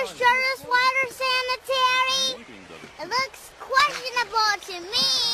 sure this water's sanitary? It looks questionable to me.